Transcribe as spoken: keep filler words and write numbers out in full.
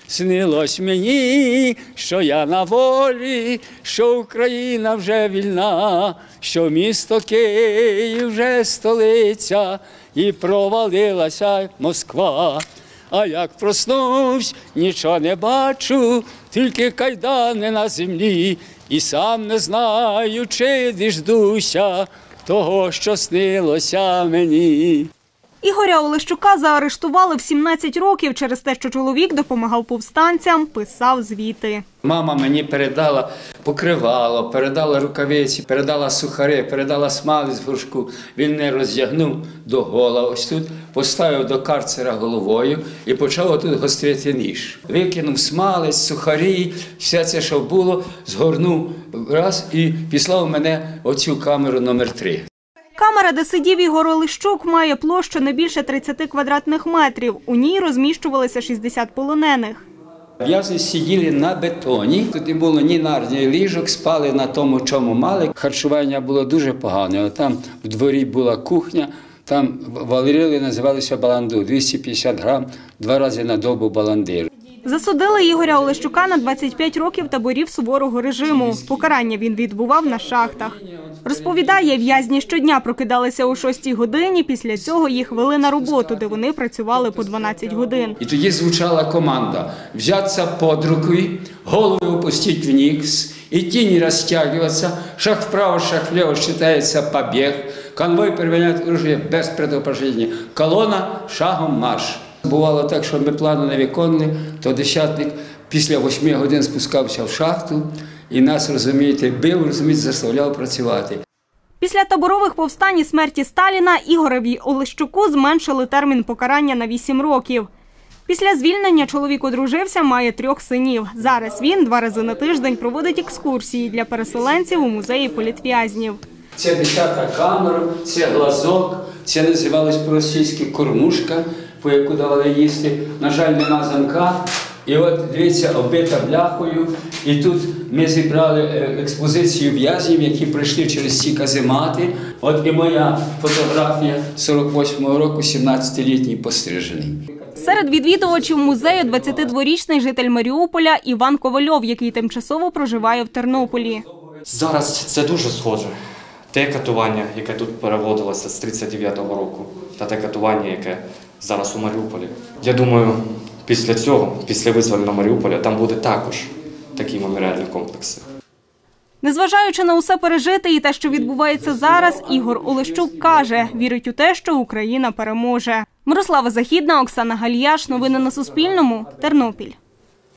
снилось мені, що я на волі, що Україна вже вільна, що місто Київ вже столиця, і провалилася Москва. А як проснувсь, нічого не бачу, тільки кайдани на землі, і сам не знаю, чи діждуся того, що снилося мені. Ігоря Олещука заарештували в сімнадцять років через те, що чоловік допомагав повстанцям, писав звіти. Мама мені передала покривало, передала рукавиці, передала сухари, передала смалець в горшку. Він не роздягнув до гола ось тут, поставив до карцера головою і почав отут гострити ніж. Викинув смалець, сухарі, все це, що було, згорнув раз і післав мене оцю камеру номер три. Камера, де сидів Ігор Олещук, має площу не більше тридцяти квадратних метрів. У ній розміщувалися шістдесят полонених. В'язні сиділи на бетоні, тут не було ні нар, ні ліжок, спали на тому, чому мали. Харчування було дуже погане. Там в дворі була кухня, там варили, називалися баланду, двісті п'ятдесят грам, два рази на добу баландир. Засудили Ігоря Олещука на двадцять п'ять років таборів суворого режиму. Покарання він відбував на шахтах. Розповідає, в'язні щодня прокидалися о шостій годині, після цього їх вели на роботу, де вони працювали по дванадцять годин. І тоді звучала команда «взятися під руку, голову опустити вниз, идти не розтягуватися, шаг вправо, шаг вліво, вважається побіг, конвой перевіряє оружие без предупреждення, колона шагом марш». Бувало так, що ми плану не виконували, то десятник після восьми годин спускався в шахту і нас, розумієте, бив, розумієте, заставляв працювати. Після таборових повстань і смерті Сталіна Ігорові Олещуку зменшили термін покарання на вісім років. Після звільнення чоловік одружився, має трьох синів. Зараз він два рази на тиждень проводить екскурсії для переселенців у музеї політв'язнів. Це десята камера, це глазок, це називалось по-російськи кормушка, по яку давали їсти. На жаль, нема замка. І от, дивіться, оббита бляхою. І тут ми зібрали експозицію в'язнів, які пройшли через ці каземати. От і моя фотографія сорок восьмого року, сімнадцятилітній пострижений. Серед відвідувачів музею двадцятидворічний житель Маріуполя Іван Ковальов, який тимчасово проживає в Тернополі. Зараз це дуже схоже. Те катування, яке тут переводилося з тридцять дев'ятого року, та те катування, яке зараз у Маріуполі. Я думаю, після цього, після визволення Маріуполя, там буде також такі меморіальні комплекси. Незважаючи на усе пережите і те, що відбувається зараз, Ігор Олещук каже, вірить у те, що Україна переможе. Мирослава Західна, Оксана Галіяш. Новини на Суспільному. Тернопіль.